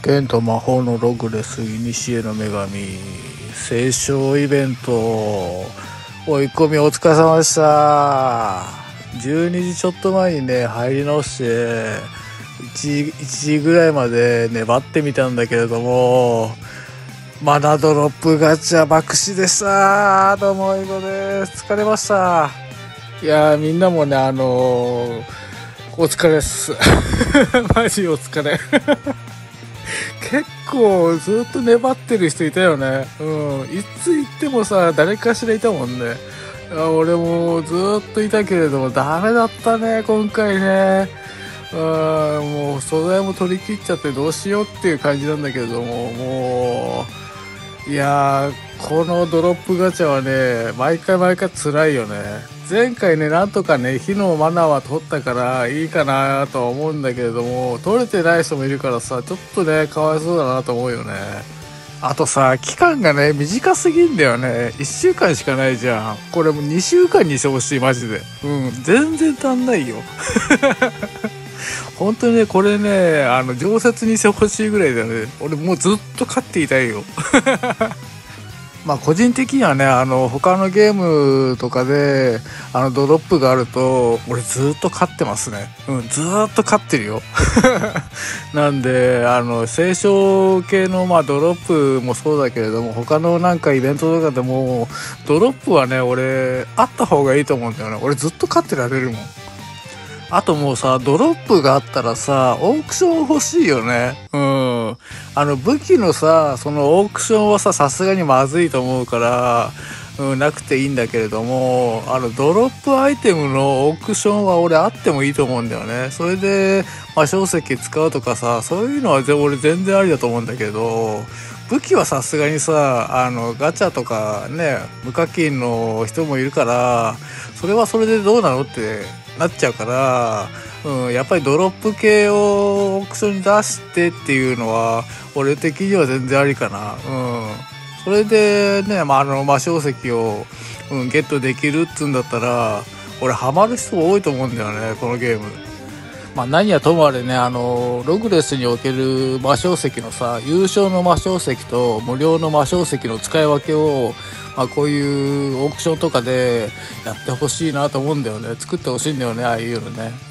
剣と魔法のログレス古の女神聖書イベント追い込みお疲れ様でした。12時ちょっと前にね入り直して1時ぐらいまで粘ってみたんだけれども、マナドロップガチャ爆死でした。どうも英語です。疲れました。いやみんなもねお疲れっすマジお疲れ結構ずっと粘ってる人いたよね。いつ行ってもさ誰かしらいたもんね。俺もずっといたけれどもダメだったね今回ね。もう素材も取り切っちゃってどうしようっていう感じなんだけれども、もういやこのドロップガチャはね毎回辛いよね。前回ねなんとかね火のマナーは取ったからいいかなとは思うんだけれども、取れてない人もいるからさちょっとねかわいそうだなと思うよね。あとさ期間がね短すぎんだよね。1週間しかないじゃん。これもう2週間にしてほしいマジで。全然足んないよ本当にねこれね常設にしてほしいぐらいだよね。俺もうずっと勝っていたいよまあ個人的にはね他のゲームとかでドロップがあると俺ずっと勝ってますね。ずっと勝ってるよなんで聖書系のドロップもそうだけれども、他のなんかイベントとかでもドロップはね俺あった方がいいと思うんだよね。俺ずっと勝ってられるもん。あともうさドロップがあったらさオークション欲しいよね。武器のさそのオークションはさすがにまずいと思うから、なくていいんだけれども、ドロップアイテムのオークションは俺あってもいいと思うんだよね。それで魔晶石使うとかさそういうのは俺全然ありだと思うんだけど、武器はさすがにさガチャとかね無課金の人もいるからそれはそれでどうなのってなっちゃうから、やっぱりドロップ系をオークションに出してっていうのは俺的には全然ありかな。それでね、魔晶石を、ゲットできるっつうんだったら俺ハマる人多いと思うんだよねこのゲーム。何はともあれねログレスにおける魔晶石のさ優勝の魔晶石と無料の魔晶石の使い分けをこういうオークションとかでやってほしいなと思うんだよね。作ってほしいんだよねああいうのね。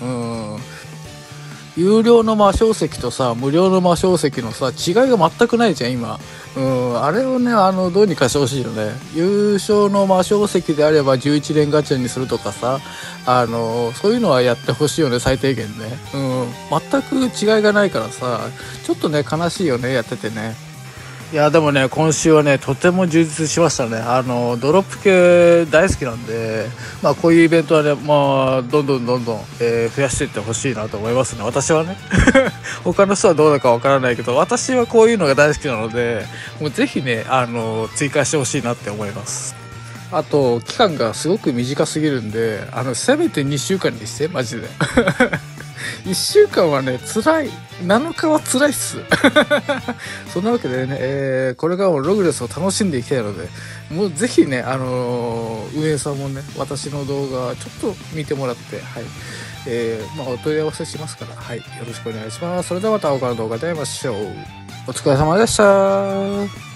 有料の魔晶石とさ無料の魔晶石のさ違いが全くないじゃん今。あれをねどうにかしてほしいよね。優勝の魔晶石であれば11連ガチャにするとかさそういうのはやってほしいよね最低限ね。全く違いがないからさちょっとね悲しいよねやっててね。いやでもね今週はねとても充実しましたね。ドロップ系大好きなんでこういうイベントはねどんどん、増やしていってほしいなと思いますね私はね他の人はどうだかわからないけど私はこういうのが大好きなのでもうぜひね追加してほしいなって思います。あと期間がすごく短すぎるんでせめて2週間にしてマジで1週間はね辛い。7日は辛いっすそんなわけでね、これからもログレスを楽しんでいきたいのでもうぜひね運営さんもね私の動画ちょっと見てもらってお問い合わせしますからよろしくお願いします。それではまた他の動画で会いましょう。お疲れ様でした。